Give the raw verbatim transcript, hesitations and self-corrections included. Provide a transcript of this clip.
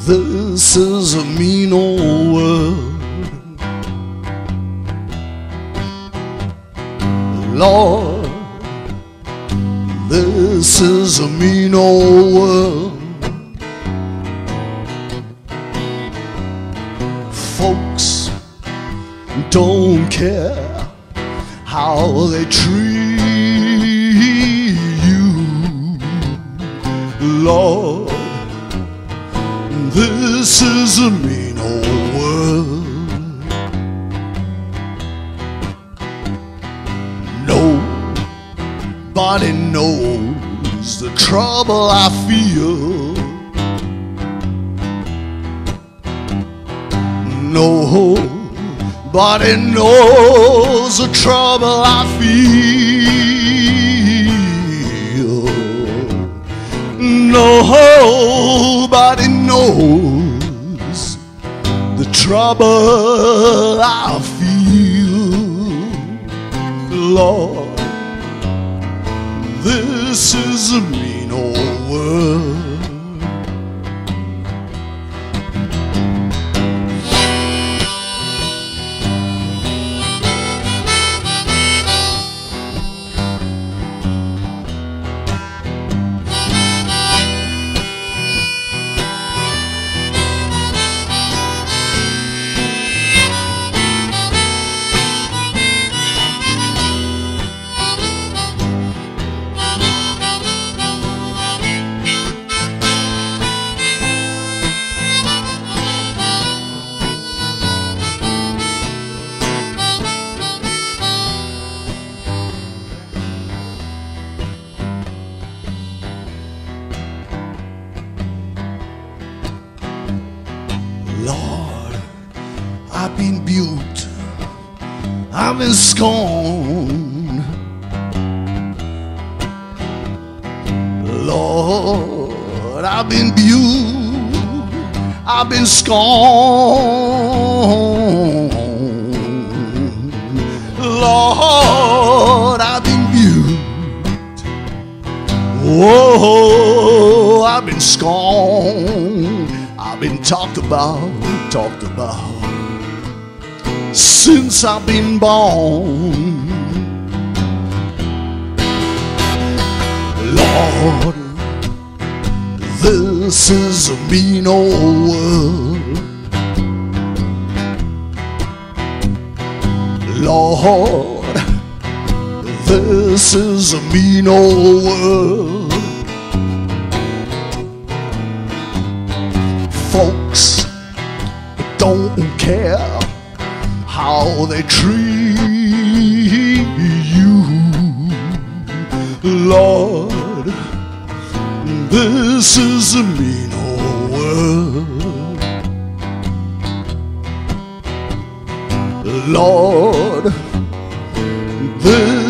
This is a mean old world, Lord. This is a mean old world. Folks don't care how they treat you, Lord. This is a mean old world. Nobody knows the trouble I feel. Nobody knows the trouble I feel. Nobody knows the trouble I feel, Lord. This is a mean old world. Lord, I've been buked, I've been scorned. Lord, I've been buked, I've been scorned. Lord, I've been buked, whoa, I've been scorned. I've been talked about, talked about since I've been born. Lord, this is a mean old world. Lord, this is a mean old world. Folks don't care how they treat you, Lord. This is a mean old world, Lord. This